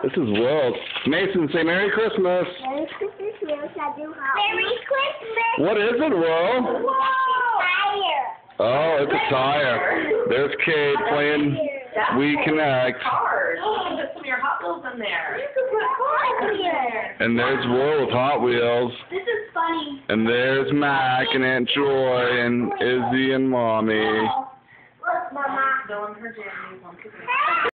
This is Will. Mason, say Merry Christmas. Merry Christmas, Will. Merry Christmas. What is it, Will? Tire. Oh, it's a tire. There's Kate playing We Connect. Cars. You can put some of your Hot Wheels in there. You can put cars in there. And there's Will with Hot Wheels. This is funny. And there's Mac and Aunt Joy and Izzy and Mommy. Look, Mama. Bill and her jammies.